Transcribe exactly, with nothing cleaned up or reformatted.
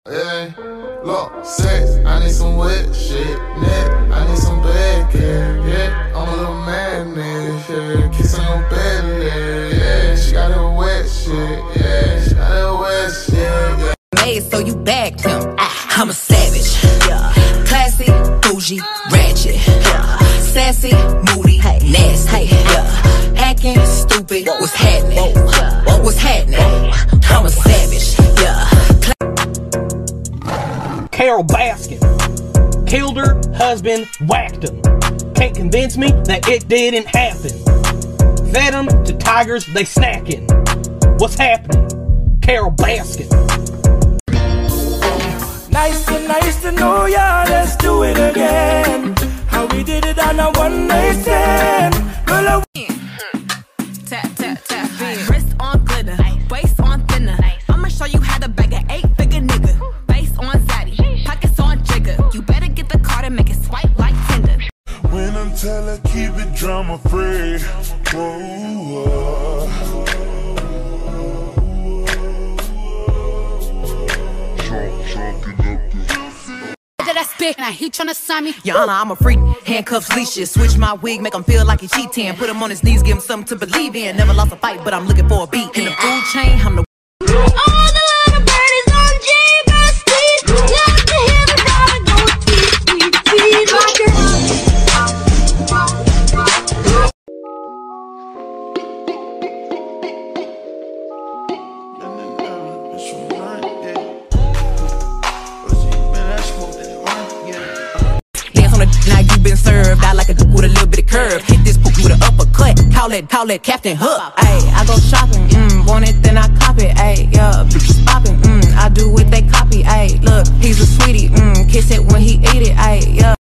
Hey, look, sex, I need some wet shit, neck, I need some bad care, yeah, I'm a little madness, yeah, kiss on your belly, yeah, she got that wet shit, yeah, she got that wet shit, yeah. Made so you bagged him, I'm a savage, yeah. Classy, bougie, ratchet, yeah. Sassy, moody, nasty, yeah. Acting stupid, what's happening, what's happening, I'm a savage, yeah. Carole Baskin killed her husband, whacked him. Can't convince me that it didn't happen. Fed them to tigers, they snacking. What's happening? Carole Baskin. Nice to nice to know ya, let's do it again. How we did it on a one night stand. Girl, I Tap, tap, tap, in. Wrist on glitter, waist on thinner. I'ma show you how to bag an eight-figure nigga. Face on zaddy, pockets on jigger. You better get the card and make it swipe like Tinder. When I'm telling, keep it drama free. Whoa, That spit, now he tryna sign me. Your Honor, I'm a freak. Handcuffs, leashes. Switch my wig, make him feel like he cheating. Put him on his knees, give him something to believe in. Never lost a fight, but I'm looking for a beat. In the food chain, I'm the All the little birdies on J Street. Love to hear the dollar go tweet, tweet, tweet like a dance on the now you been served. I like a with a little bit of curve. Hit this poop with an uppercut. Call it, call it Captain Hook. Ayy, I go shopping, mm, want it, then I cop it, ayy, yeah, bitches popping, mm, I do what they copy, ayy, look, he's a sweetie, mm, kiss it when he eat it, ayy, yeah.